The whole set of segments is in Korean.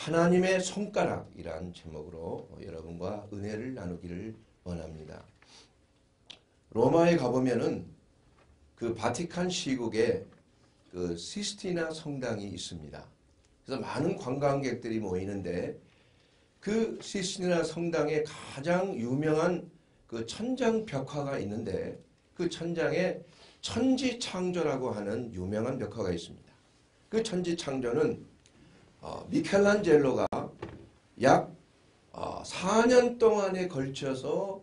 하나님의 손가락이란 제목으로 여러분과 은혜를 나누기를 원합니다. 로마에 가보면은 그 바티칸 시국에 그 시스티나 성당이 있습니다. 그래서 많은 관광객들이 모이는데 그 시스티나 성당에 가장 유명한 그 천장 벽화가 있는데 그 천장에 천지창조라고 하는 유명한 벽화가 있습니다. 그 천지창조는 미켈란젤로가 약 4년 동안에 걸쳐서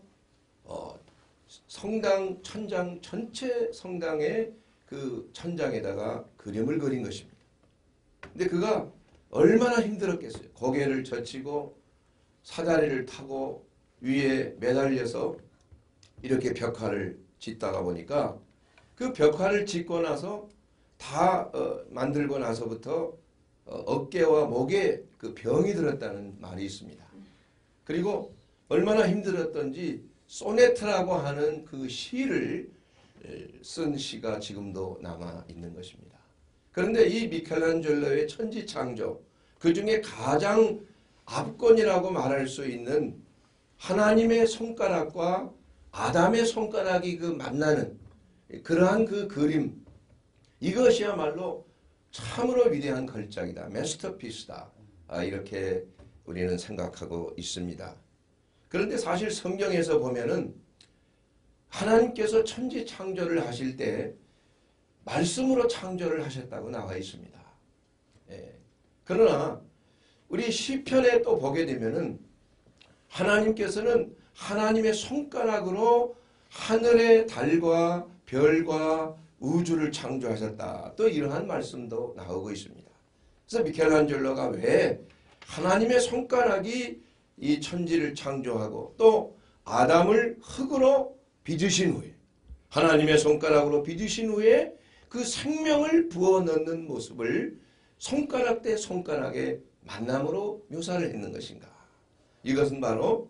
성당 천장 전체 성당의 그 천장에다가 그림을 그린 것입니다. 근데 그가 얼마나 힘들었겠어요. 고개를 젖히고 사다리를 타고 위에 매달려서 이렇게 벽화를 짓다가 보니까 그 벽화를 짓고 나서 다 만들고 나서부터 어깨와 목에 그 병이 들었다는 말이 있습니다. 그리고 얼마나 힘들었던지 소네트라고 하는 그 시를 쓴 시가 지금도 남아 있는 것입니다. 그런데 이 미켈란젤로의 천지창조, 그 중에 가장 압권이라고 말할 수 있는 하나님의 손가락과 아담의 손가락이 그 만나는 그러한 그 그림, 이것이야말로 참으로 위대한 걸작이다. 마스터피스다. 이렇게 우리는 생각하고 있습니다. 그런데 사실 성경에서 보면은 하나님께서 천지 창조를 하실 때 말씀으로 창조를 하셨다고 나와 있습니다. 그러나 우리 시편에 또 보게 되면은 하나님께서는 하나님의 손가락으로 하늘의 달과 별과 우주를 창조하셨다. 또 이러한 말씀도 나오고 있습니다. 그래서 미켈란젤로가 왜 하나님의 손가락이 이 천지를 창조하고 또 아담을 흙으로 빚으신 후에 하나님의 손가락으로 빚으신 후에 그 생명을 부어 넣는 모습을 손가락 대 손가락의 만남으로 묘사를 했는 것인가. 이것은 바로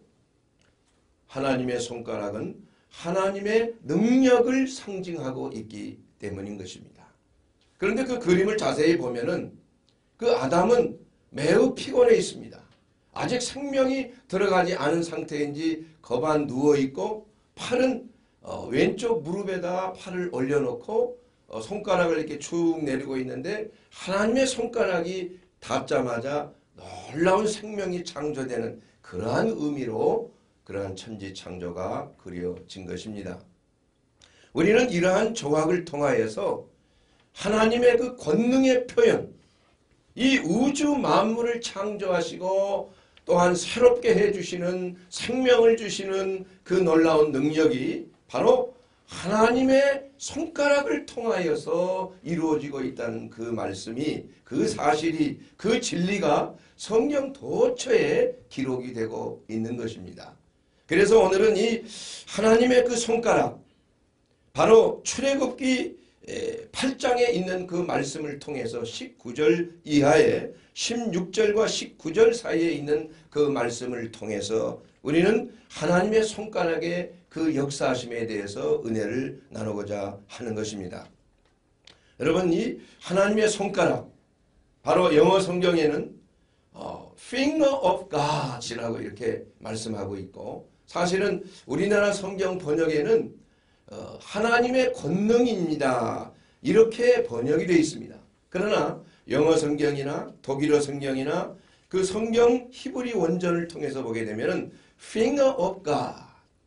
하나님의 손가락은 하나님의 능력을 상징하고 있기 때문인 것입니다. 그런데 그 그림을 자세히 보면은 그 아담은 매우 피곤해 있습니다. 아직 생명이 들어가지 않은 상태인지 거반 누워있고 팔은 왼쪽 무릎에다 팔을 올려놓고 손가락을 이렇게 쭉 내리고 있는데 하나님의 손가락이 닿자마자 놀라운 생명이 창조되는 그러한 의미로 그러한 천지 창조가 그려진 것입니다. 우리는 이러한 조각을 통하여서 하나님의 그 권능의 표현, 이 우주 만물을 창조하시고 또한 새롭게 해주시는 생명을 주시는 그 놀라운 능력이 바로 하나님의 손가락을 통하여서 이루어지고 있다는 그 말씀이, 그 사실이, 그 진리가 성경 도처에 기록이 되고 있는 것입니다. 그래서 오늘은 이 하나님의 그 손가락, 바로 출애굽기 8장에 있는 그 말씀을 통해서 19절 이하에 16절과 19절 사이에 있는 그 말씀을 통해서 우리는 하나님의 손가락의 그 역사하심에 대해서 은혜를 나누고자 하는 것입니다. 여러분, 이 하나님의 손가락, 바로 영어 성경에는 Finger of God이라고 이렇게 말씀하고 있고, 사실은 우리나라 성경 번역에는 하나님의 권능입니다. 이렇게 번역이 되어 있습니다. 그러나 영어 성경이나 독일어 성경이나 그 성경 히브리 원전을 통해서 보게 되면 Finger of God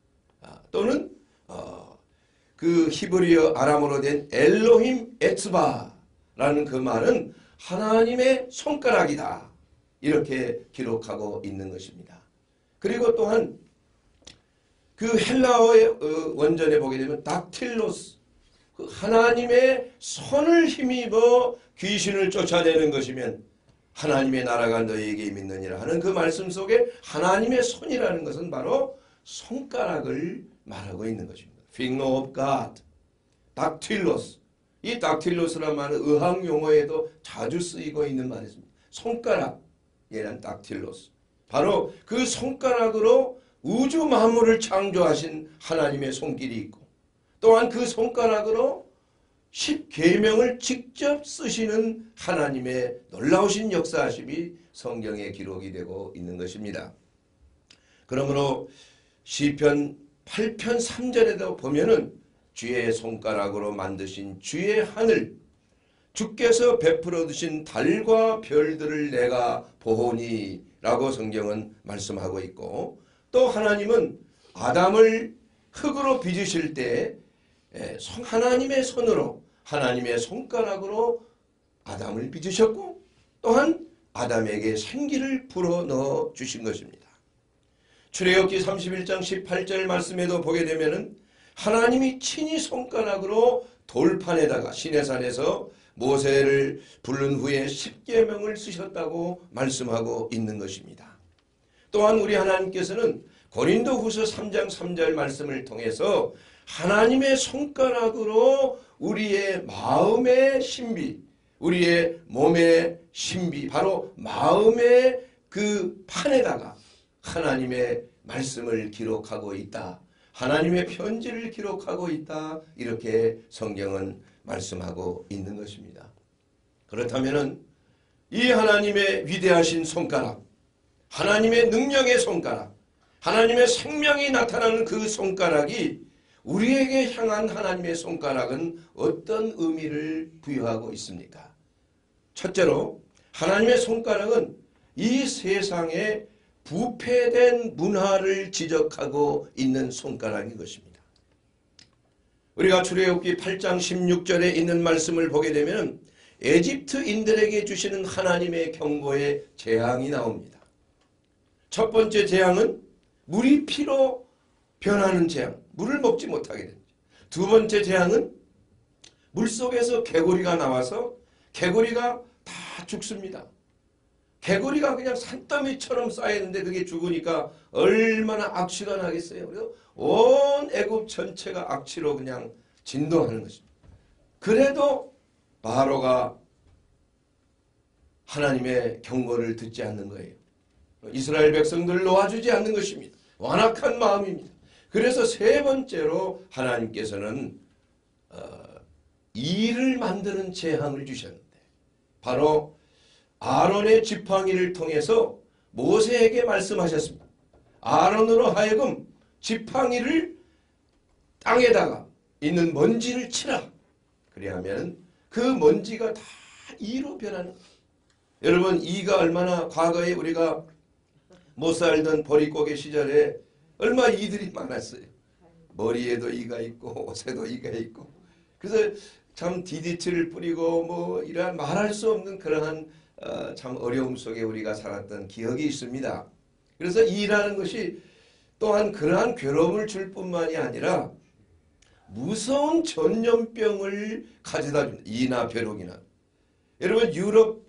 또는 그 히브리어 아람어로 된 엘로힘 에츠바라는 그 말은 하나님의 손가락이다. 이렇게 기록하고 있는 것입니다. 그리고 또한 그 헬라어의 원전에 보게 되면 닥틸로스, 그 하나님의 손을 힘입어 귀신을 쫓아내는 것이면 하나님의 나라가 너희에게 있느니라 하는 그 말씀 속에 하나님의 손이라는 것은 바로 손가락을 말하고 있는 것입니다. Finger of God, 닥틸로스. 이 닥틸로스란 말은 의학 용어에도 자주 쓰이고 있는 말입니다. 손가락, 얘는 닥틸로스. 바로 그 손가락으로 우주 만물을 창조하신 하나님의 손길이 있고, 또한 그 손가락으로 10계명을 직접 쓰시는 하나님의 놀라우신 역사하심이 성경에 기록이 되고 있는 것입니다. 그러므로 시편 8편 3절에도 보면은 주의 손가락으로 만드신 주의 하늘, 주께서 베풀어 두신 달과 별들을 내가 보오니 라고 성경은 말씀하고 있고, 또 하나님은 아담을 흙으로 빚으실 때 하나님의 손으로, 하나님의 손가락으로 아담을 빚으셨고, 또한 아담에게 생기를 불어넣어 주신 것입니다. 출애굽기 31장 18절 말씀에도 보게 되면은 하나님이 친히 손가락으로 돌판에다가 시내산에서 모세를 부른 후에 십계명을 쓰셨다고 말씀하고 있는 것입니다. 또한 우리 하나님께서는 고린도후서 3장 3절 말씀을 통해서 하나님의 손가락으로 우리의 마음의 신비, 우리의 몸의 신비, 바로 마음의 그 판에다가 하나님의 말씀을 기록하고 있다. 하나님의 편지를 기록하고 있다. 이렇게 성경은 말씀하고 있는 것입니다. 그렇다면 이 하나님의 위대하신 손가락, 하나님의 능력의 손가락, 하나님의 생명이 나타나는 그 손가락이 우리에게 향한 하나님의 손가락은 어떤 의미를 부여하고 있습니까? 첫째로 하나님의 손가락은 이 세상에 부패된 문화를 지적하고 있는 손가락인 것입니다. 우리가 출애굽기 8장 16절에 있는 말씀을 보게 되면 에집트인들에게 주시는 하나님의 경고의 재앙이 나옵니다. 첫 번째 재앙은 물이 피로 변하는 재앙, 물을 먹지 못하게 됩니다. 두 번째 재앙은 물속에서 개구리가 나와서 개구리가 다 죽습니다. 개구리가 그냥 산더미처럼 쌓였는데 그게 죽으니까 얼마나 악취가 나겠어요. 그래서 온 애굽 전체가 악취로 그냥 진동하는 것입니다. 그래도 바로가 하나님의 경고를 듣지 않는 거예요. 이스라엘 백성들을 놓아주지 않는 것입니다. 완악한 마음입니다. 그래서 세 번째로 하나님께서는 이를 만드는 재앙을 주셨는데, 바로 아론의 지팡이를 통해서 모세에게 말씀하셨습니다. 아론으로 하여금 지팡이를 땅에다가 있는 먼지를 치라. 그래야면 그 먼지가 다 이로 변하는 거예요. 여러분, 이가 얼마나 과거에 우리가 못 살던 보릿고개 시절에 얼마나 이들이 많았어요. 머리에도 이가 있고 옷에도 이가 있고. 그래서 참 DDT를 뿌리고 뭐 이러한 말할 수 없는 그러한 참 어려움 속에 우리가 살았던 기억이 있습니다. 그래서 이라는 것이 또한 그러한 괴로움을 줄 뿐만이 아니라 무서운 전염병을 가져다 줍니다. 이나 벼룩이나. 여러분, 유럽,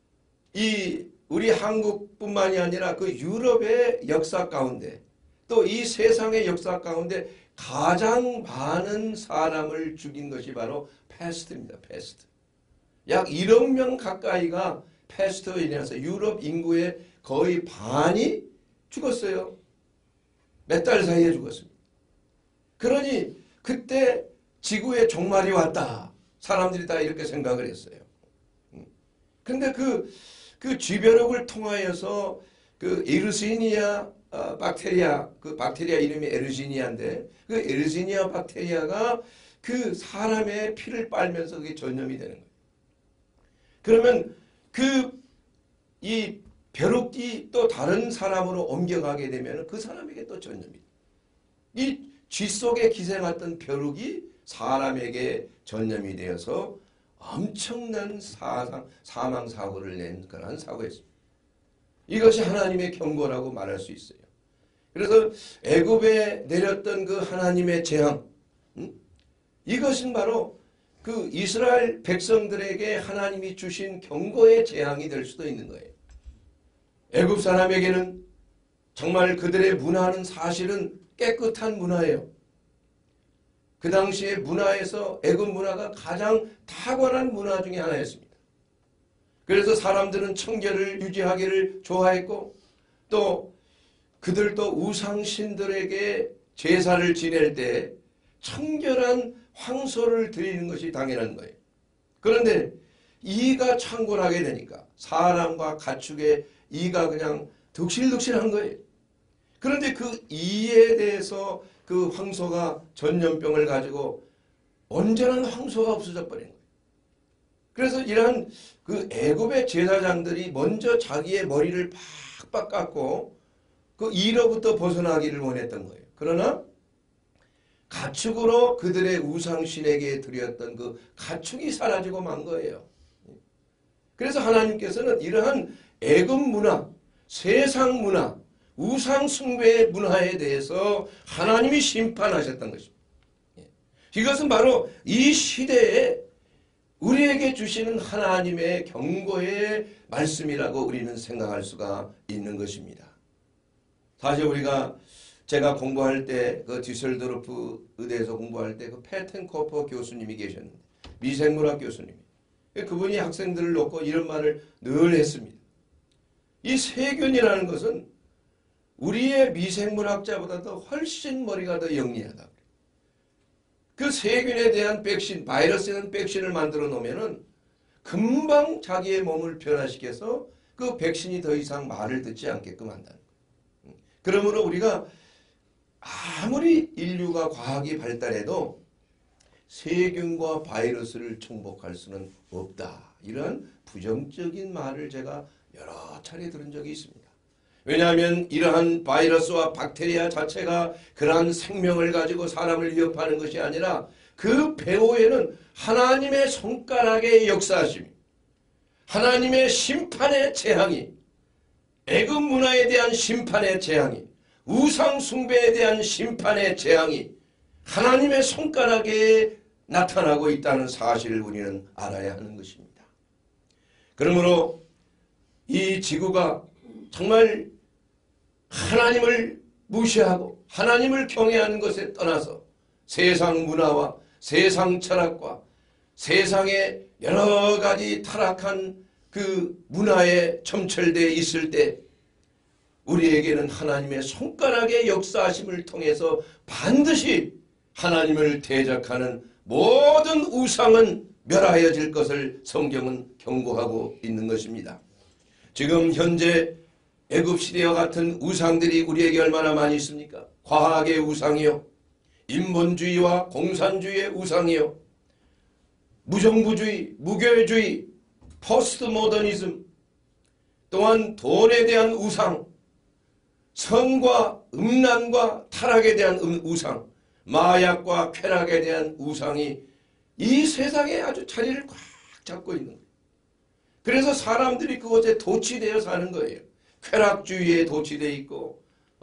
우리 한국뿐만이 아니라 그 유럽의 역사 가운데, 또 이 세상의 역사 가운데 가장 많은 사람을 죽인 것이 바로 패스트입니다. 패스트. 약 1억 명 가까이가 패스트로 인해서 유럽 인구의 거의 반이 죽었어요. 몇 달 사이에 죽었습니다. 그러니 그때 지구의 종말이 왔다. 사람들이 다 이렇게 생각을 했어요. 그런데 그 쥐벼룩을 통하여서 그 에르시니아 박테리아, 그 박테리아 이름이 에르시니아인데 그 에르시니아 박테리아가 그 사람의 피를 빨면서 그게 전염이 되는 거예요. 그러면 이 벼룩이 또 다른 사람으로 옮겨가게 되면 그 사람에게 또 전염이 돼요. 이 쥐 속에 기생했던 벼룩이 사람에게 전염이 되어서 엄청난 사망사고를 낸 그런 사고였습니다. 이것이 하나님의 경고라고 말할 수 있어요. 그래서 애굽에 내렸던 그 하나님의 재앙, 이것은 바로 그 이스라엘 백성들에게 하나님이 주신 경고의 재앙이 될 수도 있는 거예요. 애굽 사람에게는 정말 그들의 문화는 사실은 깨끗한 문화예요. 그 당시의 문화에서 애굽 문화가 가장 탁월한 문화 중에 하나였습니다. 그래서 사람들은 청결을 유지하기를 좋아했고, 또 그들도 우상신들에게 제사를 지낼 때 청결한 황소를 드리는 것이 당연한 거예요. 그런데 이가 창궐하게 되니까, 사람과 가축의 이가 그냥 득실득실한 거예요. 그런데 그 이에 대해서 그 황소가 전염병을 가지고 온전한 황소가 없어져 버린 거예요. 그래서 이러한 그 애굽의 제사장들이 먼저 자기의 머리를 팍팍 깎고 그 이로부터 벗어나기를 원했던 거예요. 그러나 가축으로 그들의 우상신에게 드렸던 그 가축이 사라지고 만 거예요. 그래서 하나님께서는 이러한 애굽 문화, 세상 문화, 우상 숭배의 문화에 대해서 하나님이 심판하셨던 것입니다. 이것은 바로 이 시대에 우리에게 주시는 하나님의 경고의 말씀이라고 우리는 생각할 수가 있는 것입니다. 사실 제가 공부할 때 그 디셀도르프 의대에서 공부할 때 그 페텐코퍼 교수님이 계셨는데 미생물학 교수님이 그분이 학생들을 놓고 이런 말을 늘 했습니다. 이 세균이라는 것은 우리의 미생물학자보다도 훨씬 머리가 더 영리하다. 그 세균에 대한 백신, 바이러스에 대한 백신을 만들어 놓으면은 금방 자기의 몸을 변화시켜서 그 백신이 더 이상 말을 듣지 않게끔 한다는 거예요. 그러므로 우리가 아무리 인류가 과학이 발달해도 세균과 바이러스를 정복할 수는 없다. 이런 부정적인 말을 제가 여러 차례 들은 적이 있습니다. 왜냐하면 이러한 바이러스와 박테리아 자체가 그러한 생명을 가지고 사람을 위협하는 것이 아니라 그 배후에는 하나님의 손가락의 역사하심이, 하나님의 심판의 재앙이, 애굽 문화에 대한 심판의 재앙이, 우상 숭배에 대한 심판의 재앙이 하나님의 손가락에 나타나고 있다는 사실을 우리는 알아야 하는 것입니다. 그러므로 이 지구가 정말 하나님을 무시하고 하나님을 경외하는 것에 떠나서 세상 문화와 세상 철학과 세상의 여러 가지 타락한 그 문화에 점철되어 있을 때 우리에게는 하나님의 손가락의 역사하심을 통해서 반드시 하나님을 대적하는 모든 우상은 멸하여질 것을 성경은 경고하고 있는 것입니다. 지금 현재 애굽시대와 같은 우상들이 우리에게 얼마나 많이 있습니까? 과학의 우상이요, 인본주의와 공산주의의 우상이요, 무정부주의, 무교회주의, 포스트 모더니즘, 또한 돈에 대한 우상, 성과 음란과 타락에 대한 우상, 마약과 쾌락에 대한 우상이 이 세상에 아주 자리를 꽉 잡고 있는 거예요. 그래서 사람들이 그것에 도취되어 사는 거예요. 쾌락주의에 도취되어 있고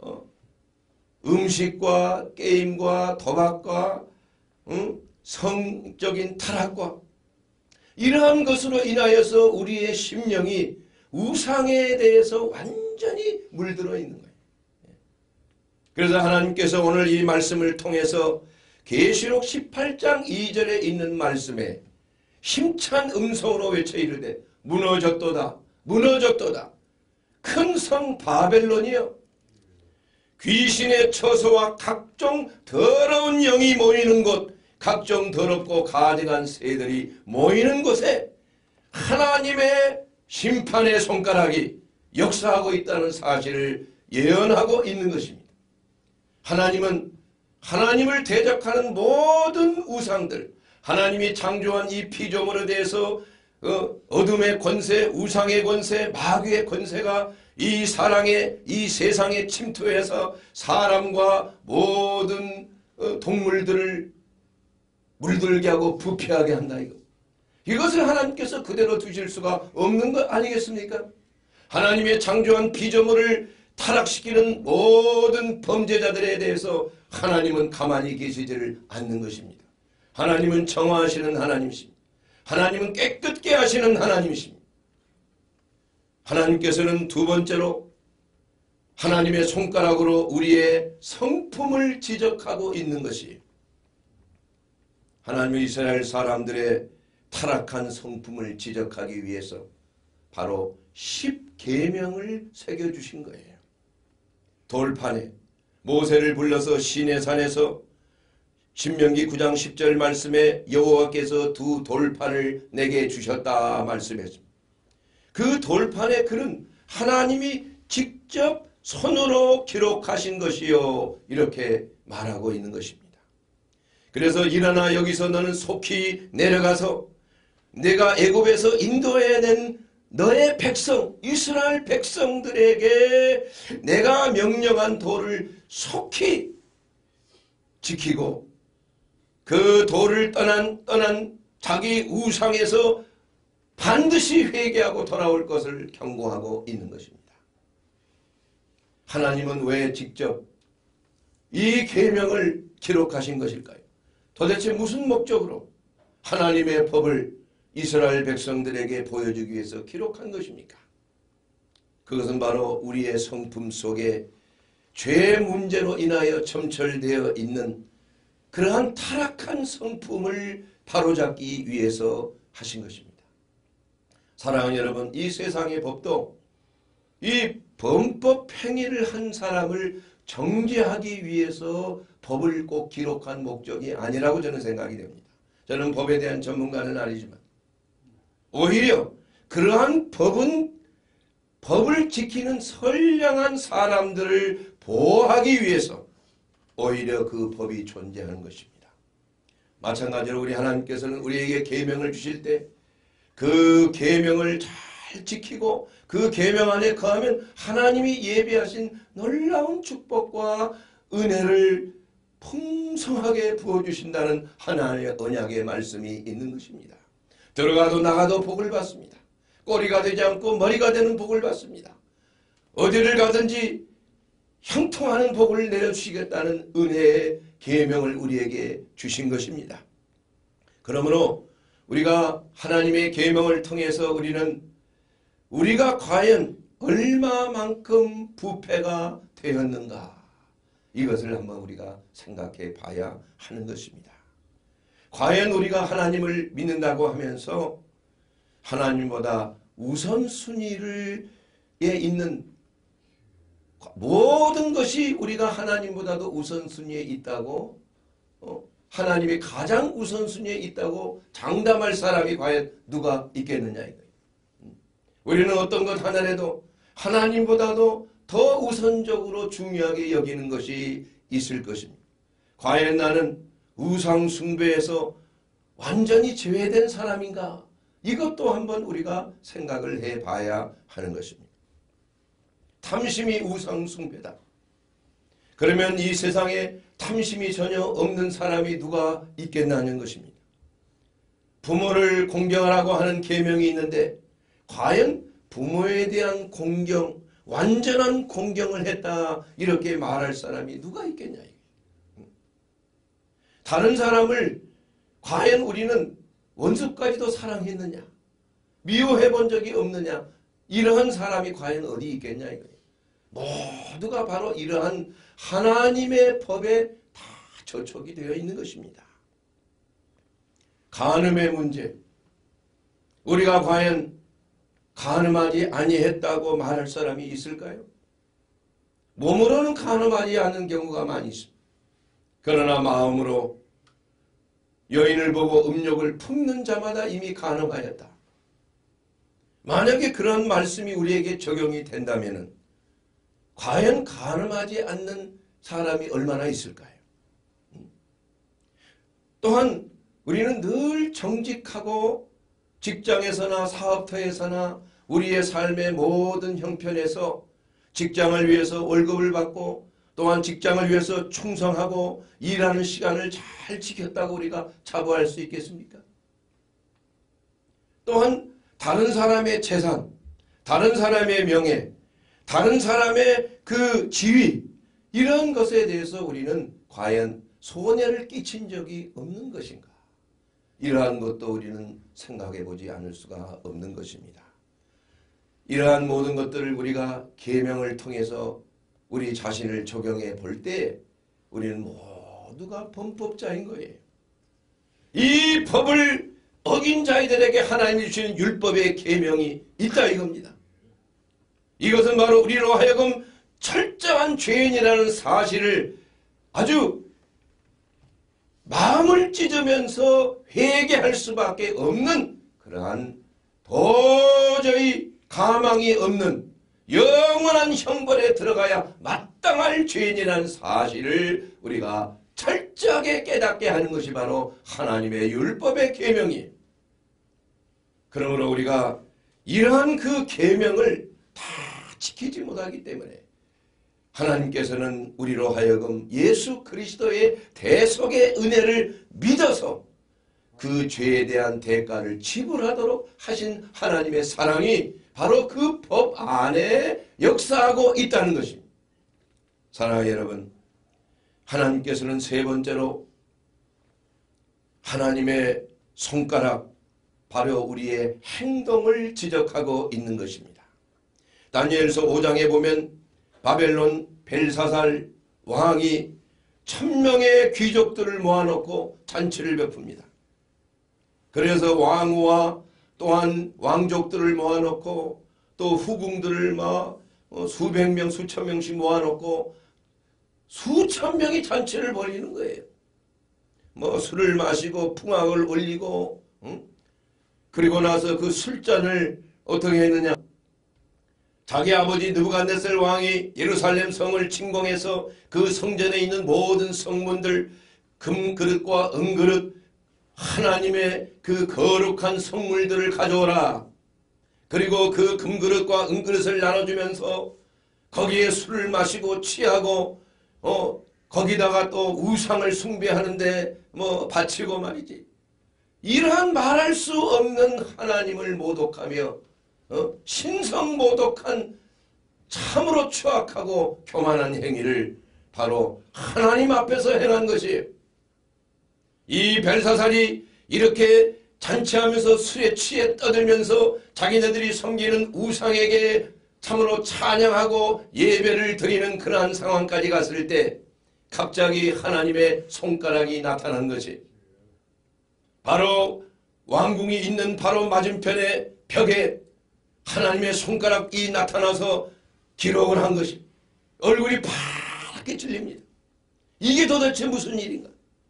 음식과 게임과 도박과 성적인 타락과 이러한 것으로 인하여서 우리의 심령이 우상에 대해서 완전히 물들어 있는 거예요. 그래서 하나님께서 오늘 이 말씀을 통해서 계시록 18장 2절에 있는 말씀에 힘찬 음성으로 외쳐 이르되 무너졌도다 무너졌도다 큰 성 바벨론이여 귀신의 처소와 각종 더러운 영이 모이는 곳 각종 더럽고 가증한 새들이 모이는 곳에 하나님의 심판의 손가락이 역사하고 있다는 사실을 예언하고 있는 것입니다. 하나님은 하나님을 대적하는 모든 우상들, 하나님이 창조한 이 피조물에 대해서 어둠의 권세, 우상의 권세, 마귀의 권세가 이 세상에 침투해서 사람과 모든 동물들을 물들게 하고 부패하게 한다. 이것을 하나님께서 그대로 두실 수가 없는 것 아니겠습니까? 하나님의 창조한 피조물을 타락시키는 모든 범죄자들에 대해서 하나님은 가만히 계시지를 않는 것입니다. 하나님은 정화하시는 하나님이십니다. 하나님은 깨끗게 하시는 하나님이십니다. 하나님께서는 두 번째로 하나님의 손가락으로 우리의 성품을 지적하고 있는 것이 하나님의 이스라엘 사람들의 타락한 성품을 지적하기 위해서 바로 10계명을 새겨주신 거예요. 돌판에 모세를 불러서 시내산에서 신명기 9장 10절 말씀에 여호와께서 두 돌판을 내게 주셨다 말씀했습니다. 그 돌판에 그는 하나님이 직접 손으로 기록하신 것이요. 이렇게 말하고 있는 것입니다. 그래서 일어나 여기서 너는 속히 내려가서 내가 애굽에서 인도해낸 너의 백성 이스라엘 백성들에게 내가 명령한 도를 속히 지키고 그 도를 떠난 자기 우상에서 반드시 회개하고 돌아올 것을 경고하고 있는 것입니다. 하나님은 왜 직접 이 계명을 기록하신 것일까요? 도대체 무슨 목적으로 하나님의 법을 이스라엘 백성들에게 보여주기 위해서 기록한 것입니까? 그것은 바로 우리의 성품 속에 죄 문제로 인하여 점철되어 있는 그러한 타락한 성품을 바로잡기 위해서 하신 것입니다. 사랑하는 여러분, 이 세상의 법도 이 범법 행위를 한 사람을 정죄하기 위해서 법을 꼭 기록한 목적이 아니라고 저는 생각이 됩니다. 저는 법에 대한 전문가는 아니지만 오히려 그러한 법을 지키는 선량한 사람들을 보호하기 위해서 오히려 그 법이 존재하는 것입니다. 마찬가지로 우리 하나님께서는 우리에게 계명을 주실 때 그 계명을 잘 지키고 그 계명 안에 거하면 하나님이 예비하신 놀라운 축복과 은혜를 풍성하게 부어주신다는 하나님의 언약의 말씀이 있는 것입니다. 들어가도 나가도 복을 받습니다. 꼬리가 되지 않고 머리가 되는 복을 받습니다. 어디를 가든지 형통하는 복을 내려주시겠다는 은혜의 계명을 우리에게 주신 것입니다. 그러므로 우리가 하나님의 계명을 통해서 우리가 과연 얼마만큼 부패가 되었는가 이것을 한번 우리가 생각해 봐야 하는 것입니다. 과연 우리가 하나님을 믿는다고 하면서 하나님보다 우선순위에 있는 모든 것이 우리가 하나님보다도 우선순위에 있다고 하나님이 가장 우선순위에 있다고 장담할 사람이 과연 누가 있겠느냐 이거예요. 우리는 어떤 것 하나라도 하나님보다도 더 우선적으로 중요하게 여기는 것이 있을 것입니다. 과연 나는 우상 숭배에서 완전히 제외된 사람인가? 이것도 한번 우리가 생각을 해봐야 하는 것입니다. 탐심이 우상 숭배다. 그러면 이 세상에 탐심이 전혀 없는 사람이 누가 있겠냐는 것입니다. 부모를 공경하라고 하는 계명이 있는데 과연 부모에 대한 공경, 완전한 공경을 했다 이렇게 말할 사람이 누가 있겠냐. 다른 사람을 과연 우리는 원수까지도 사랑했느냐, 미워해 본 적이 없느냐, 이러한 사람이 과연 어디 있겠냐 이거예요. 모두가 바로 이러한 하나님의 법에 다 저촉이 되어 있는 것입니다. 간음의 문제, 우리가 과연 간음하지 아니했다고 말할 사람이 있을까요? 몸으로는 간음하지 않는 경우가 많이 있습니다. 그러나 마음으로 여인을 보고 음욕을 품는 자마다 이미 간음하였다. 만약에 그런 말씀이 우리에게 적용이 된다면 과연 간음하지 않는 사람이 얼마나 있을까요? 또한 우리는 늘 정직하고 직장에서나 사업터에서나 우리의 삶의 모든 형편에서 직장을 위해서 월급을 받고 또한 직장을 위해서 충성하고 일하는 시간을 잘 지켰다고 우리가 자부할 수 있겠습니까? 또한 다른 사람의 재산, 다른 사람의 명예, 다른 사람의 그 지위 이런 것에 대해서 우리는 과연 손해를 끼친 적이 없는 것인가? 이러한 것도 우리는 생각해 보지 않을 수가 없는 것입니다. 이러한 모든 것들을 우리가 계명을 통해서 우리 자신을 적용해 볼 때 우리는 모두가 범법자인 거예요. 이 법을 어긴 자들에게 하나님이 주시는 율법의 계명이 있다 이겁니다. 이것은 바로 우리로 하여금 철저한 죄인이라는 사실을 아주 마음을 찢으면서 회개할 수밖에 없는 그러한 도저히 가망이 없는 영원한 형벌에 들어가야 마땅할 죄인이라는 사실을 우리가 철저하게 깨닫게 하는 것이 바로 하나님의 율법의 계명이에요. 그러므로 우리가 이러한 그 계명을 다 지키지 못하기 때문에 하나님께서는 우리로 하여금 예수 그리스도의 대속의 은혜를 믿어서 그 죄에 대한 대가를 지불하도록 하신 하나님의 사랑이 바로 그 법 안에 역사하고 있다는 것입니다. 사랑하는 여러분, 하나님께서는 세 번째로 하나님의 손가락, 바로 우리의 행동을 지적하고 있는 것입니다. 다니엘서 5장에 보면 바벨론 벨사살 왕이 1000명의 귀족들을 모아놓고 잔치를 베풉니다. 그래서 왕후와 또한 왕족들을 모아놓고 또 후궁들을 수백 명, 수천 명씩 모아놓고 수천 명이 잔치를 벌이는 거예요. 술을 마시고 풍악을 올리고, 그리고 나서 그 술잔을 어떻게 했느냐? 자기 아버지 느부갓네살 왕이 예루살렘 성을 침공해서 그 성전에 있는 모든 성문들, 금그릇과 은그릇, 하나님의 그 거룩한 성물들을 가져오라. 그리고 그 금그릇과 은그릇을 나눠주면서 거기에 술을 마시고 취하고 거기다가 또 우상을 숭배하는데 바치고 말이지. 이러한 말할 수 없는 하나님을 모독하며 신성 모독한 참으로 추악하고 교만한 행위를 바로 하나님 앞에서 행한 것이에요. 이 벨사살이 이렇게 잔치하면서 술에 취해 떠들면서 자기네들이 섬기는 우상에게 참으로 찬양하고 예배를 드리는 그러한 상황까지 갔을 때 갑자기 하나님의 손가락이 나타난 것이 바로 왕궁이 있는 바로 맞은편의 벽에 하나님의 손가락이 나타나서 기록을 한 것이 얼굴이 파랗게 질립니다. 이게 도대체 무슨 일인가?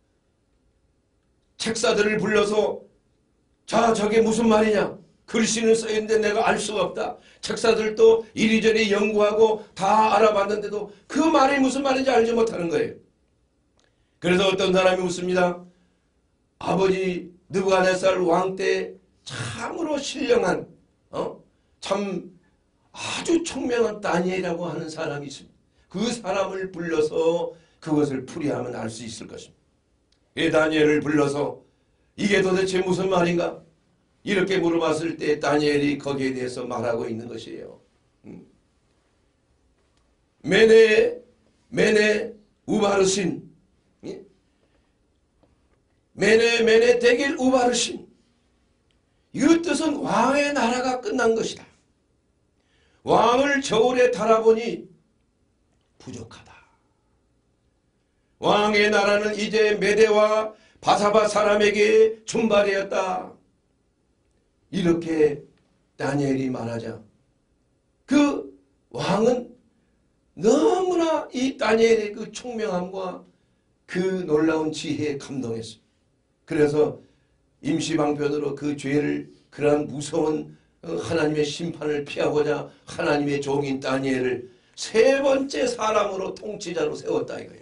책사들을 불러서 자, 저게 무슨 말이냐? 글씨는 써있는데 내가 알 수가 없다. 책사들도 이리저리 연구하고 다 알아봤는데도 그 말이 무슨 말인지 알지 못하는 거예요. 그래서 어떤 사람이 묻습니다. 아버지 느부갓네살 왕 때 참으로 신령한 참 아주 총명한 다니엘이라고 하는 사람이 있습니다. 그 사람을 불러서 그것을 풀이하면 알 수 있을 것입니다. 이 다니엘을 불러서 이게 도대체 무슨 말인가? 이렇게 물어봤을 때 다니엘이 거기에 대해서 말하고 있는 것이에요. 메네 우바르신, 메네 데길 우바르신. 이 뜻은 왕의 나라가 끝난 것이다. 왕을 저울에 달아보니 부족하다. 왕의 나라는 이제 메대와 바사바 사람에게 준발되었다. 이렇게 다니엘이 말하자 그 왕은 너무나 이 다니엘의 그 총명함과 그 놀라운 지혜에 감동했어요. 그래서 임시방편으로 그 죄를, 그러한 무서운 하나님의 심판을 피하고자 하나님의 종인 다니엘을 세 번째 사람으로 통치자로 세웠다 이거예요.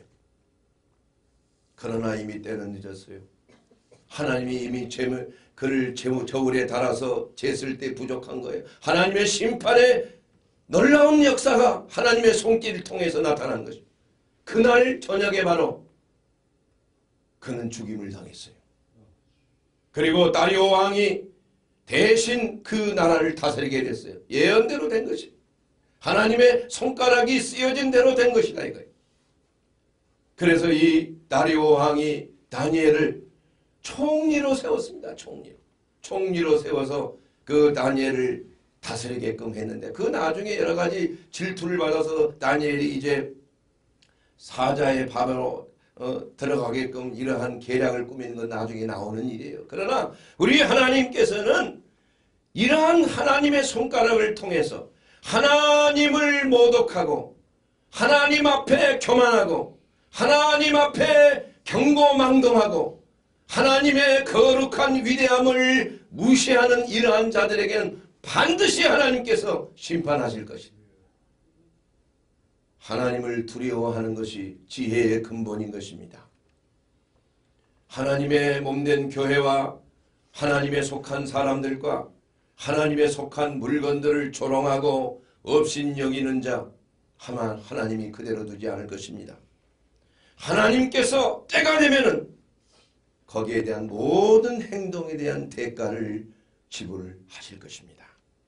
그러나 이미 때는 늦었어요. 하나님이 이미 그를 저울에 달아서 쟀을 때 부족한 거예요. 하나님의 심판의 놀라운 역사가 하나님의 손길을 통해서 나타난 것입니다. 그날 저녁에 바로 그는 죽임을 당했어요. 그리고 다리오 왕이 대신 그 나라를 다스리게 됐어요. 예언대로 된 것이. 하나님의 손가락이 쓰여진 대로 된 것이다 이거예요. 그래서 이 다리오 왕이 다니엘을 총리로 세웠습니다. 총리로 세워서 그 다니엘을 다스리게끔 했는데 그 나중에 여러 가지 질투를 받아서 다니엘이 이제 사자의 밥으로 들어가게끔 이러한 계략을 꾸미는 건 나중에 나오는 일이에요. 그러나 우리 하나님께서는 이러한 하나님의 손가락을 통해서 하나님을 모독하고 하나님 앞에 교만하고 하나님 앞에 경고망동하고 하나님의 거룩한 위대함을 무시하는 이러한 자들에게는 반드시 하나님께서 심판하실 것입니다. 하나님을 두려워하는 것이 지혜의 근본인 것입니다. 하나님의 몸된 교회와 하나님에 속한 사람들과 하나님에 속한 물건들을 조롱하고 업신여기는 자 하나 하나님이 그대로 두지 않을 것입니다. 하나님께서 때가 되면은 거기에 대한 모든 행동에 대한 대가를 지불을 하실 것입니다.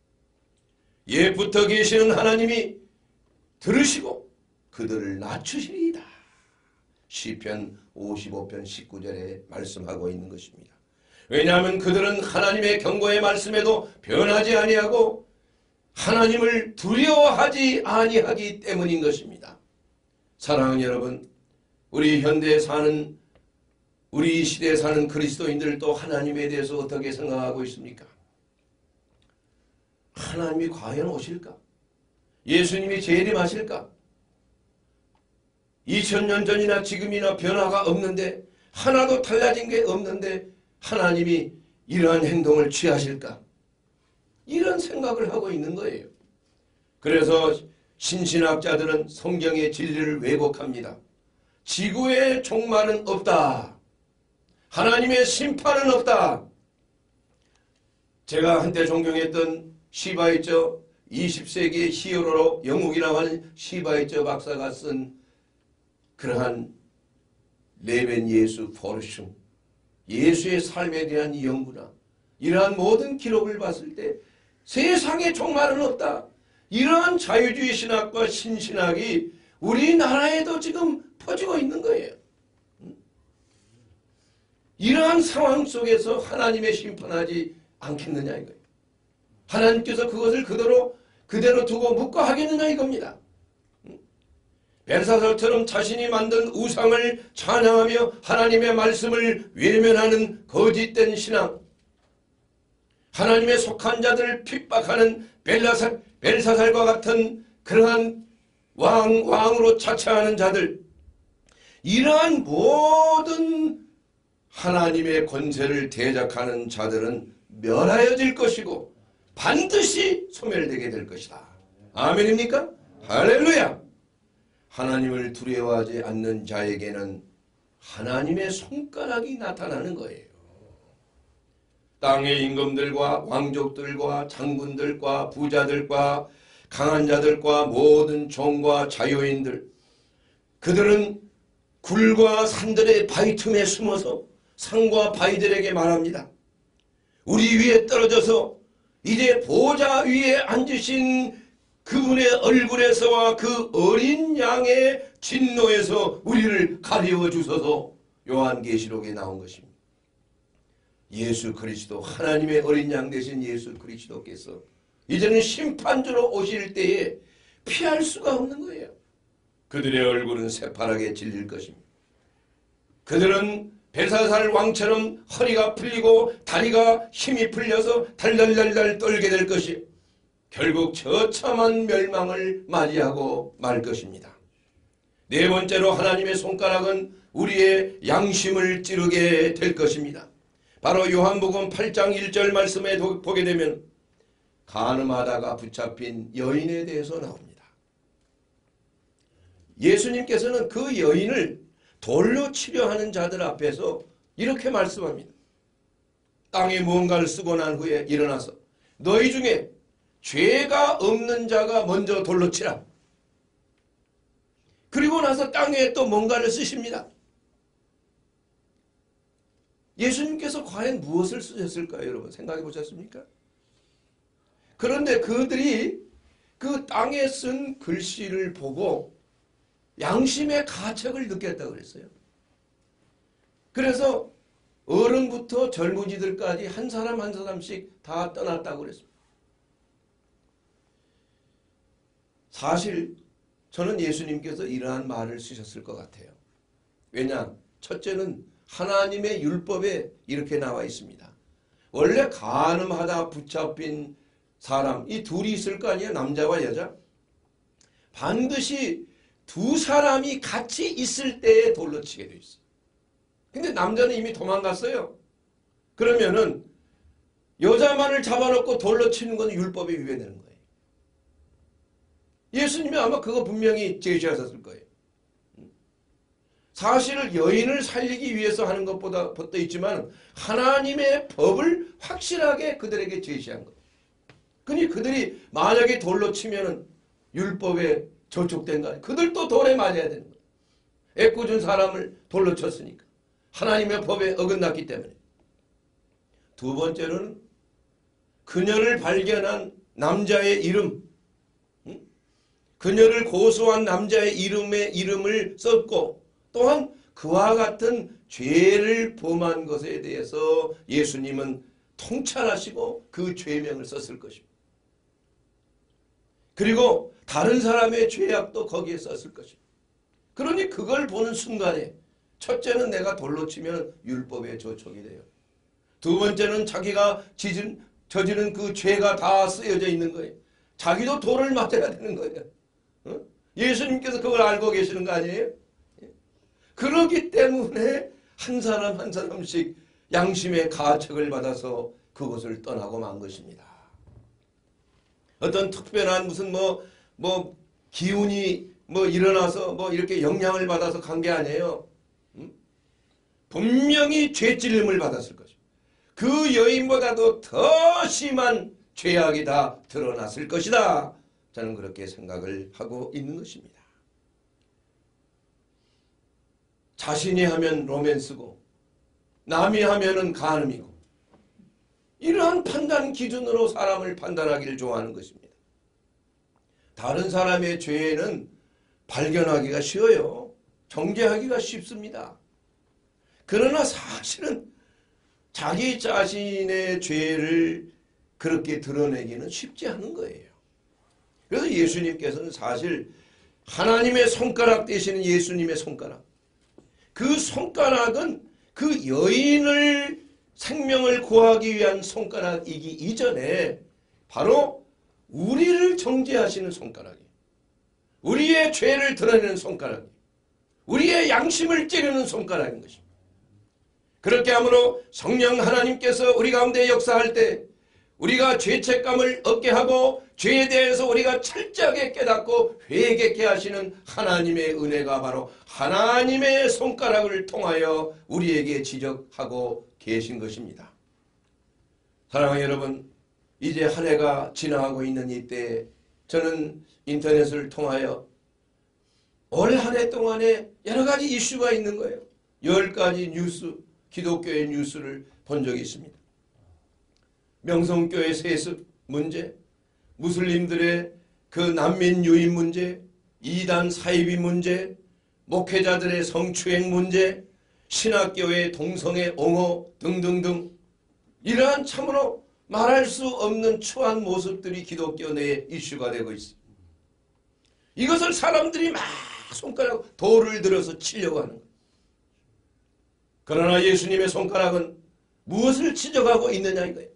옛부터 계시는 하나님이 들으시고 그들을 낮추시리이다. 시편 55편 19절에 말씀하고 있는 것입니다. 왜냐하면 그들은 하나님의 경고의 말씀에도 변하지 아니하고 하나님을 두려워하지 아니하기 때문인 것입니다. 사랑하는 여러분, 우리 현대에 사는 우리 시대에 사는 그리스도인들도 하나님에 대해서 어떻게 생각하고 있습니까? 하나님이 과연 오실까? 예수님이 재림하실까? 2000년 전이나 지금이나 변화가 없는데 하나도 달라진 게 없는데 하나님이 이러한 행동을 취하실까? 이런 생각을 하고 있는 거예요. 그래서 신신학자들은 성경의 진리를 왜곡합니다. 지구의 종말은 없다. 하나님의 심판은 없다. 제가 한때 존경했던 시바이처 20세기의 히어로로 영국이라고 하는 시바이처 박사가 쓴 그러한 레벤 예수 포르슝 예수의 삶에 대한 연구나 이러한 모든 기록을 봤을 때 세상에 종말은 없다. 이러한 자유주의 신학과 신신학이 우리나라에도 지금 퍼지고 있는 거예요. 이러한 상황 속에서 하나님의 심판하지 않겠느냐 이거예요. 하나님께서 그것을 그대로 두고 묵과하겠느냐 이겁니다. 벨사살처럼 자신이 만든 우상을 찬양하며 하나님의 말씀을 외면하는 거짓된 신앙, 하나님에 속한 자들을 핍박하는 벨사살과 같은 그러한 왕으로 자처하는 자들, 이러한 모든 하나님의 권세를 대적하는 자들은 멸하여질 것이고 반드시 소멸되게 될 것이다. 아멘입니까? 할렐루야! 하나님을 두려워하지 않는 자에게는 하나님의 손가락이 나타나는 거예요. 땅의 임금들과 왕족들과 장군들과 부자들과 강한 자들과 모든 종과 자유인들, 그들은 굴과 산들의 바위 틈에 숨어서 산과 바위들에게 말합니다. 우리 위에 떨어져서 이제 보좌 위에 앉으신 그분의 얼굴에서와 그 어린 양의 진노에서 우리를 가리워 주소서. 요한계시록에 나온 것입니다. 예수 그리스도, 하나님의 어린 양 되신 예수 그리스도께서 이제는 심판주로 오실 때에 피할 수가 없는 거예요. 그들의 얼굴은 새파랗게 질릴 것입니다. 그들은 벨사살 왕처럼 허리가 풀리고 다리가 힘이 풀려서 달달달달 떨게 될 것이에요. 결국 처참한 멸망을 맞이하고 말 것입니다. 네 번째로 하나님의 손가락은 우리의 양심을 찌르게 될 것입니다. 바로 요한복음 8장 1절 말씀에 보게 되면 간음하다가 붙잡힌 여인에 대해서 나옵니다. 예수님께서는 그 여인을 돌로 치려 하는 자들 앞에서 이렇게 말씀합니다. 땅에 무언가를 쓰고 난 후에 일어나서 너희 중에 죄가 없는 자가 먼저 돌로 치라. 그리고 나서 땅에 또 뭔가를 쓰십니다. 예수님께서 과연 무엇을 쓰셨을까요? 여러분 생각해 보셨습니까? 그런데 그들이 그 땅에 쓴 글씨를 보고 양심의 가책을 느꼈다고 그랬어요. 그래서 어른부터 젊은이들까지 한 사람 한 사람씩 다 떠났다고 그랬습니다. 사실 저는 예수님께서 이러한 말을 쓰셨을 것 같아요. 왜냐? 첫째는 하나님의 율법에 이렇게 나와 있습니다. 원래 간음하다 붙잡힌 사람, 이 둘이 있을 거 아니에요? 남자와 여자? 반드시 두 사람이 같이 있을 때에 돌로 치게 돼 있어요. 근데 남자는 이미 도망갔어요. 그러면은 여자만을 잡아놓고 돌로 치는 건 율법에 위배되는 거예요. 예수님이 아마 그거 분명히 제시하셨을 거예요. 사실은 여인을 살리기 위해서 하는 것보다 더 있지만 하나님의 법을 확실하게 그들에게 제시한 거예요. 그러니 그들이 만약에 돌로 치면은 율법에 저촉된 거 아니에요. 그들도 돌에 맞아야 되는 거예요. 애꿎은 사람을 돌로 쳤으니까. 하나님의 법에 어긋났기 때문에. 두 번째로는 그녀를 발견한 남자의 이름, 그녀를 고소한 남자의 이름을 썼고 또한 그와 같은 죄를 범한 것에 대해서 예수님은 통찰하시고 그 죄명을 썼을 것입니다. 그리고 다른 사람의 죄악도 거기에 썼을 것입니다. 그러니 그걸 보는 순간에 첫째는 내가 돌로 치면 율법에 저촉이 돼요. 두 번째는 자기가 저지른 그 죄가 다 쓰여져 있는 거예요. 자기도 돌을 맞아야 되는 거예요. 예수님께서 그걸 알고 계시는 거 아니에요? 그러기 때문에 한 사람 한 사람씩 양심의 가책을 받아서 그곳을 떠나고 만 것입니다. 어떤 특별한 무슨 기운이 일어나서 이렇게 영향을 받아서 간 게 아니에요. 분명히 죄찔림을 받았을 것입니다. 그 여인보다도 더 심한 죄악이 다 드러났을 것이다. 저는 그렇게 생각을 하고 있는 것입니다. 자신이 하면 로맨스고 남이 하면은 간음이고 이러한 판단 기준으로 사람을 판단하기를 좋아하는 것입니다. 다른 사람의 죄는 발견하기가 쉬워요. 정죄하기가 쉽습니다. 그러나 사실은 자기 자신의 죄를 그렇게 드러내기는 쉽지 않은 거예요. 그래서 예수님께서는 사실 하나님의 손가락 되시는 예수님의 손가락, 그 손가락은 그 여인을 생명을 구하기 위한 손가락이기 이전에 바로 우리를 정죄하시는 손가락이에요. 우리의 죄를 드러내는 손가락이에요. 우리의 양심을 찌르는 손가락인 것입니다. 그렇게 함으로 성령 하나님께서 우리 가운데 역사할 때 우리가 죄책감을 얻게 하고 죄에 대해서 우리가 철저하게 깨닫고 회개케 하시는 하나님의 은혜가 바로 하나님의 손가락을 통하여 우리에게 지적하고 계신 것입니다. 사랑하는 여러분, 이제 한 해가 지나가고 있는 이때 저는 인터넷을 통하여 올 한 해 동안에 여러 가지 이슈가 있는 거예요. 10가지 뉴스, 기독교의 뉴스를 본 적이 있습니다. 명성교회 세습 문제, 무슬림들의 그 난민 유인 문제, 이단 사이비 문제, 목회자들의 성추행 문제, 신학교의 동성애 옹호 등등등 이러한 참으로 말할 수 없는 추한 모습들이 기독교 내에 이슈가 되고 있습니다. 이것을 사람들이 막 손가락 돌을 들어서 치려고 하는 거예요. 그러나 예수님의 손가락은 무엇을 지적하고 있느냐 이거예요.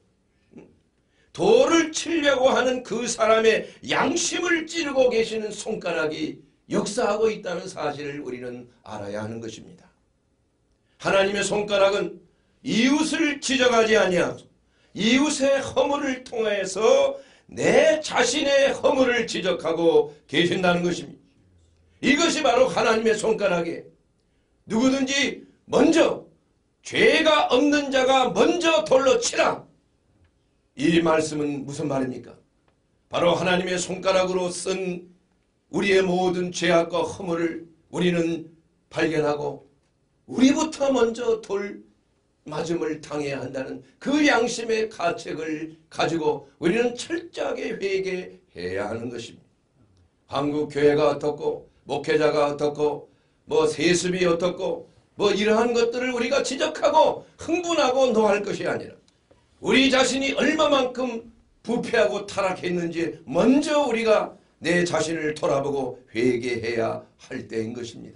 돌을 치려고 하는 그 사람의 양심을 찌르고 계시는 손가락이 역사하고 있다는 사실을 우리는 알아야 하는 것입니다. 하나님의 손가락은 이웃을 지적하지 아니하고 이웃의 허물을 통해서 내 자신의 허물을 지적하고 계신다는 것입니다. 이것이 바로 하나님의 손가락이에요. 누구든지 먼저 죄가 없는 자가 먼저 돌로 치라. 이 말씀은 무슨 말입니까? 바로 하나님의 손가락으로 쓴 우리의 모든 죄악과 허물을 우리는 발견하고 우리부터 먼저 돌 맞음을 당해야 한다는 그 양심의 가책을 가지고 우리는 철저하게 회개해야 하는 것입니다. 한국 교회가 어떻고 목회자가 어떻고 세습이 어떻고 이러한 것들을 우리가 지적하고 흥분하고 노할 것이 아니라 우리 자신이 얼마만큼 부패하고 타락했는지 먼저 우리가 내 자신을 돌아보고 회개해야 할 때인 것입니다.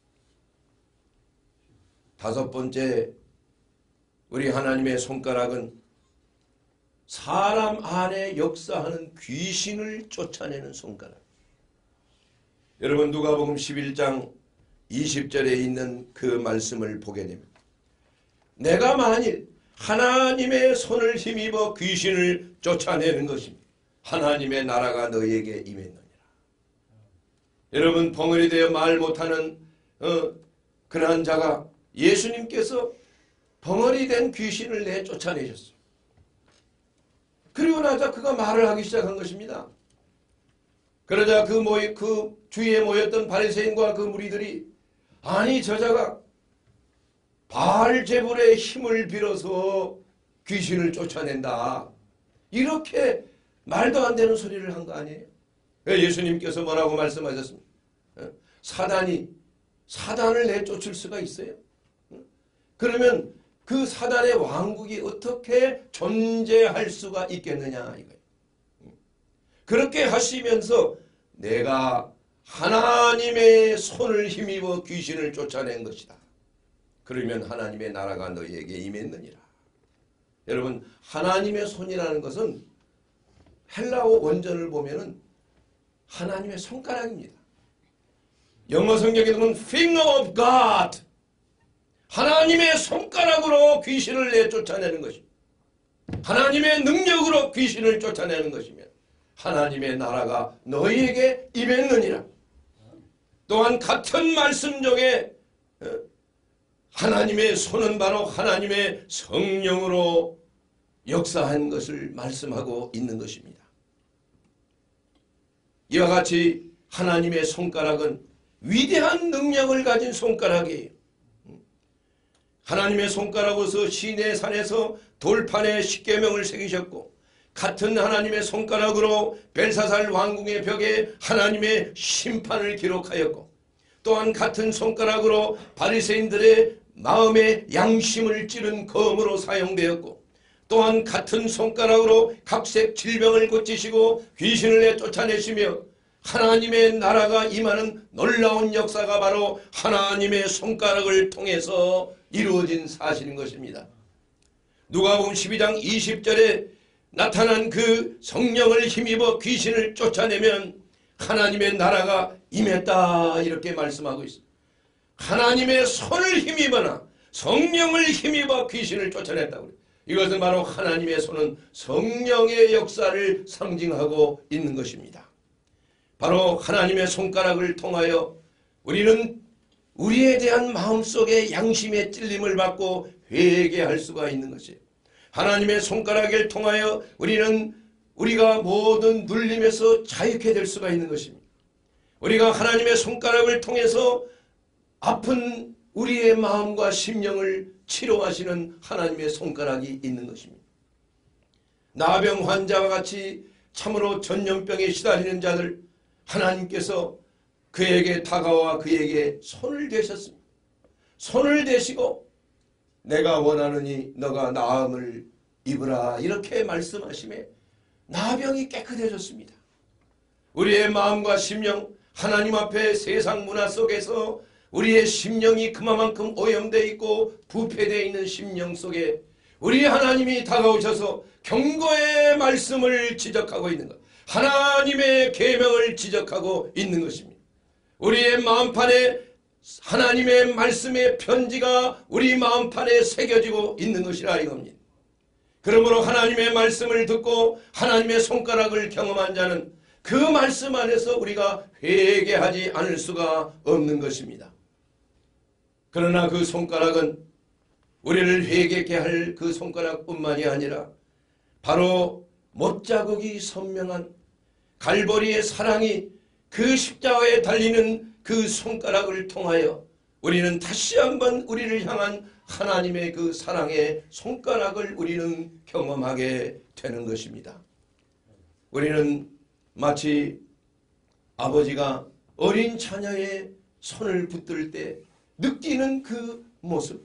다섯 번째, 우리 하나님의 손가락은 사람 안에 역사하는 귀신을 쫓아내는 손가락. 여러분 누가복음 11장 20절에 있는 그 말씀을 보게 됩니다. 내가 만일 하나님의 손을 힘입어 귀신을 쫓아내는 것입니다. 하나님의 나라가 너희에게 임했느니라. 여러분, 벙어리 되어 말 못하는 그러한 자가 예수님께서 벙어리 된 귀신을 내쫓아내셨어요. 그리고 나서 그가 말을 하기 시작한 것입니다. 그러자 그 주위에 모였던 바리새인과 그 무리들이, 아니 저자가 바알제불의 힘을 빌어서 귀신을 쫓아낸다, 이렇게 말도 안 되는 소리를 한 거 아니에요? 예수님께서 뭐라고 말씀하셨습니까? 사단을 내쫓을 수가 있어요? 그러면 그 사단의 왕국이 어떻게 존재할 수가 있겠느냐 이거예요. 그렇게 하시면서 내가 하나님의 손을 힘입어 귀신을 쫓아낸 것이다. 그러면 하나님의 나라가 너희에게 임했느니라. 여러분, 하나님의 손이라는 것은 헬라어 원전을 보면은 하나님의 손가락입니다. 영어 성경에 보면 finger of God, 하나님의 손가락으로 귀신을 내쫓아내는 것입니다. 하나님의 능력으로 귀신을 쫓아내는 것이며 하나님의 나라가 너희에게 임했느니라. 또한 같은 말씀 중에 하나님의 손은 바로 하나님의 성령으로 역사한 것을 말씀하고 있는 것입니다. 이와 같이 하나님의 손가락은 위대한 능력을 가진 손가락이에요. 하나님의 손가락으로서 시내산에서 돌판에 십계명을 새기셨고, 같은 하나님의 손가락으로 벨사살 왕궁의 벽에 하나님의 심판을 기록하였고, 또한 같은 손가락으로 바리새인들의 마음의 양심을 찌른 검으로 사용되었고, 또한 같은 손가락으로 각색 질병을 고치시고 귀신을 내쫓아내시며 하나님의 나라가 임하는 놀라운 역사가 바로 하나님의 손가락을 통해서 이루어진 사실인 것입니다. 누가복음 12장 20절에 나타난 그 성령을 힘입어 귀신을 쫓아내면 하나님의 나라가 임했다, 이렇게 말씀하고 있습니다. 하나님의 손을 힘입어나 성령을 힘입어 귀신을 쫓아냈다고 그래요. 이것은 바로 하나님의 손은 성령의 역사를 상징하고 있는 것입니다. 바로 하나님의 손가락을 통하여 우리는 우리에 대한 마음속의 양심의 찔림을 받고 회개할 수가 있는 것이에요. 하나님의 손가락을 통하여 우리가 모든 눌림에서 자유케 될 수가 있는 것입니다. 우리가 하나님의 손가락을 통해서 아픈 우리의 마음과 심령을 치료하시는 하나님의 손가락이 있는 것입니다. 나병 환자와 같이 참으로 전염병에 시달리는 자들, 하나님께서 그에게 다가와 그에게 손을 대셨습니다. 손을 대시고 내가 원하느니 너가 나음을 입으라, 이렇게 말씀하시며 나병이 깨끗해졌습니다. 우리의 마음과 심령, 하나님 앞에 세상 문화 속에서 우리의 심령이 그만큼 오염되어 있고 부패되어 있는 심령 속에 우리 하나님이 다가오셔서 경고의 말씀을 지적하고 있는 것, 하나님의 계명을 지적하고 있는 것입니다. 우리의 마음판에 하나님의 말씀의 편지가 우리 마음판에 새겨지고 있는 것이라 이겁니다. 그러므로 하나님의 말씀을 듣고 하나님의 손가락을 경험한 자는 그 말씀 안에서 우리가 회개하지 않을 수가 없는 것입니다. 그러나 그 손가락은 우리를 회개케 할 그 손가락뿐만이 아니라 바로 못자국이 선명한 갈보리의 사랑이 그 십자가에 달리는 그 손가락을 통하여 우리는 다시 한번 우리를 향한 하나님의 그 사랑의 손가락을 우리는 경험하게 되는 것입니다. 우리는 마치 아버지가 어린 자녀의 손을 붙들 때 느끼는 그 모습,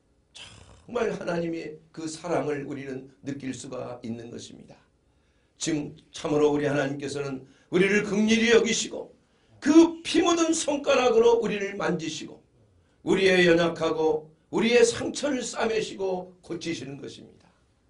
정말 하나님의 그 사랑을 우리는 느낄 수가 있는 것입니다. 지금 참으로 우리 하나님께서는 우리를 긍휼히 여기시고 그 피 묻은 손가락으로 우리를 만지시고 우리의 연약하고 우리의 상처를 싸매시고 고치시는 것입니다.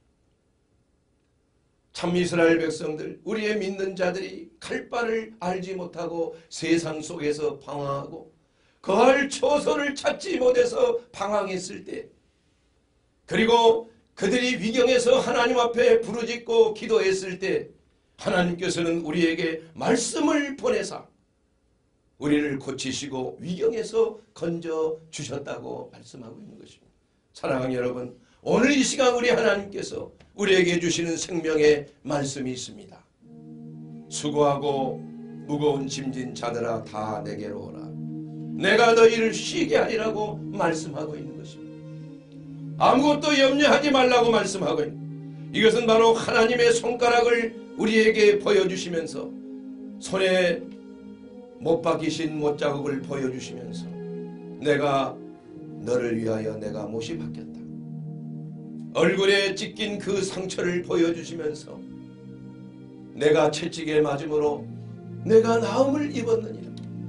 참 이스라엘 백성들, 우리의 믿는 자들이 갈 바를 알지 못하고 세상 속에서 방황하고 거할 처소를 찾지 못해서 방황했을 때, 그리고 그들이 위경에서 하나님 앞에 부르짖고 기도했을 때 하나님께서는 우리에게 말씀을 보내사 우리를 고치시고 위경에서 건져 주셨다고 말씀하고 있는 것입니다. 사랑하는 여러분, 오늘 이 시간 우리 하나님께서 우리에게 주시는 생명의 말씀이 있습니다. 수고하고 무거운 짐진 자들아 다 내게로 오라. 내가 너희를 쉬게 하리라고 말씀하고 있는 것입니다. 아무것도 염려하지 말라고 말씀하고 있는 것입니다. 이것은 바로 하나님의 손가락을 우리에게 보여주시면서 손에 못 박히신 못자국을 보여주시면서 내가 너를 위하여 내가 못이 박혔다. 얼굴에 찢긴 그 상처를 보여주시면서 내가 채찍에 맞음으로 내가 나음을 입었느니라.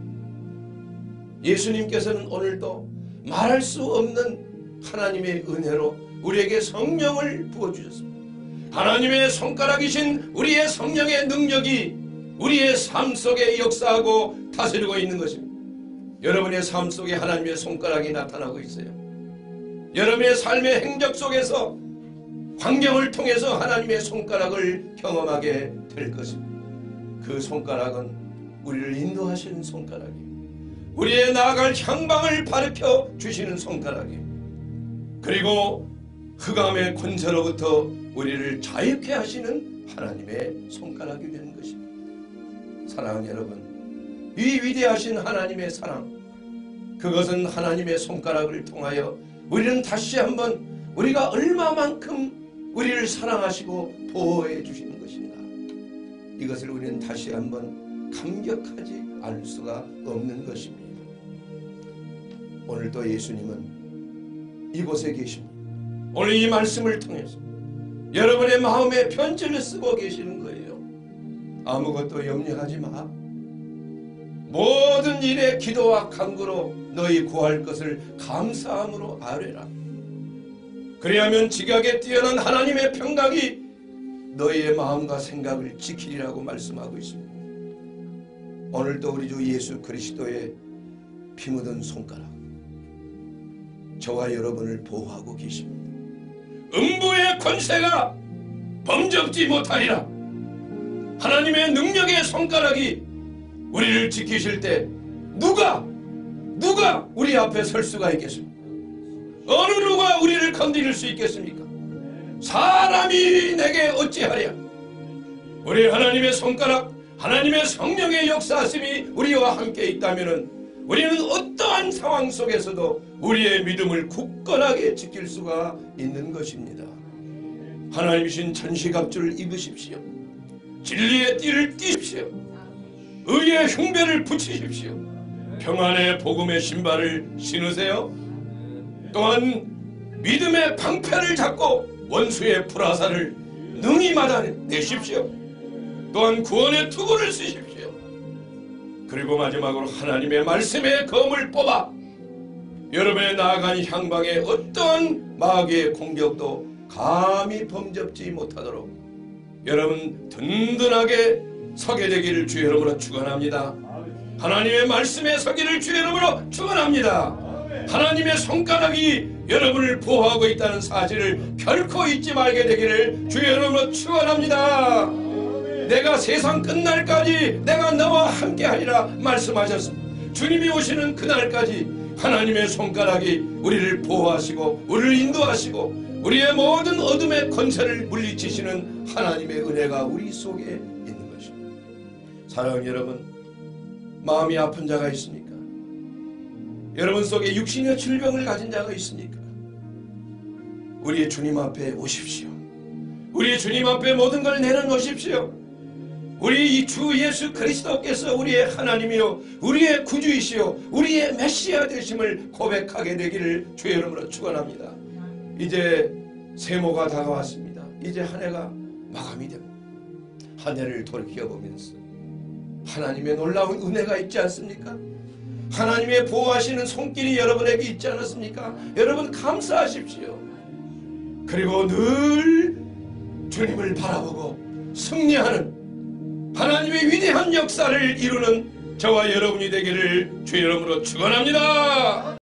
예수님께서는 오늘도 말할 수 없는 하나님의 은혜로 우리에게 성령을 부어주셨습니다. 하나님의 손가락이신 우리의 성령의 능력이 우리의 삶 속에 역사하고 다스리고 있는 것입니다. 여러분의 삶 속에 하나님의 손가락이 나타나고 있어요. 여러분의 삶의 행적 속에서 환경을 통해서 하나님의 손가락을 경험하게 될 것입니다. 그 손가락은 우리를 인도하시는 손가락이에요. 우리의 나아갈 향방을 가르쳐 주시는 손가락이에요. 그리고 흑암의 권세로부터 우리를 자유케 하시는 하나님의 손가락이 되는 것입니다. 사랑하는 여러분, 이 위대하신 하나님의 사랑, 그것은 하나님의 손가락을 통하여 우리는 다시 한번 우리가 얼마만큼 우리를 사랑하시고 보호해 주시는 것인가, 이것을 우리는 다시 한번 감격하지 않을 수가 없는 것입니다. 오늘도 예수님은 이곳에 계십니다. 오늘 이 말씀을 통해서 여러분의 마음에 편지를 쓰고 계시는 거예요. 아무것도 염려하지 마. 모든 일에 기도와 간구로 너희 구할 것을 감사함으로 아뢰라. 그리하면 지각에 뛰어난 하나님의 평강이 너희의 마음과 생각을 지키리라고 말씀하고 있습니다. 오늘도 우리 주 예수 그리스도의 피 묻은 손가락, 저와 여러분을 보호하고 계십니다. 음부의 권세가 범접지 못하리라. 하나님의 능력의 손가락이 우리를 지키실 때 누가 우리 앞에 설 수가 있겠습니까? 어느 누가 우리를 건드릴 수 있겠습니까? 사람이 내게 어찌하랴. 우리 하나님의 손가락, 하나님의 성령의 역사하심이 우리와 함께 있다면 우리는 어떠한 상황 속에서도 우리의 믿음을 굳건하게 지킬 수가 있는 것입니다. 하나님이신 전시갑주를 입으십시오. 진리의 띠를 띠십시오. 의의 흉배를 붙이십시오. 평안의 복음의 신발을 신으세요. 또한 믿음의 방패를 잡고 원수의 불화살을 능히 막아내십시오. 또한 구원의 투구를 쓰십시오. 그리고 마지막으로 하나님의 말씀의 검을 뽑아 여러분의 나아간 향방에 어떠한 마귀의 공격도 감히 범접지 못하도록 여러분 든든하게 서게 되기를 주의 이름으로 축원합니다. 하나님의 말씀에 서기를 주의 이름으로 축원합니다. 하나님의 손가락이 여러분을 보호하고 있다는 사실을 결코 잊지 말게 되기를 주의 이름으로 축원합니다. 내가 세상 끝날까지 내가 너와 함께하리라 말씀하셨습니다. 주님이 오시는 그날까지 하나님의 손가락이 우리를 보호하시고 우리를 인도하시고 우리의 모든 어둠의 권세를 물리치시는 하나님의 은혜가 우리 속에 있는 것입니다. 사랑하는 여러분, 마음이 아픈 자가 있습니까? 여러분 속에 육신의 질병을 가진 자가 있습니까? 우리의 주님 앞에 오십시오. 우리의 주님 앞에 모든 걸 내려놓으십시오. 우리 이 주 예수 그리스도께서 우리의 하나님이요 우리의 구주이시요 우리의 메시아 되심을 고백하게 되기를 주의 이름으로 축원합니다. 이제 세모가 다가왔습니다. 이제 한 해가 마감이 됩니다. 한 해를 돌이켜보면서 하나님의 놀라운 은혜가 있지 않습니까? 하나님의 보호하시는 손길이 여러분에게 있지 않았습니까? 여러분 감사하십시오. 그리고 늘 주님을 바라보고 승리하는 하나님의 위대한 역사를 이루는 저와 여러분이 되기를 주의 이름으로 축원합니다.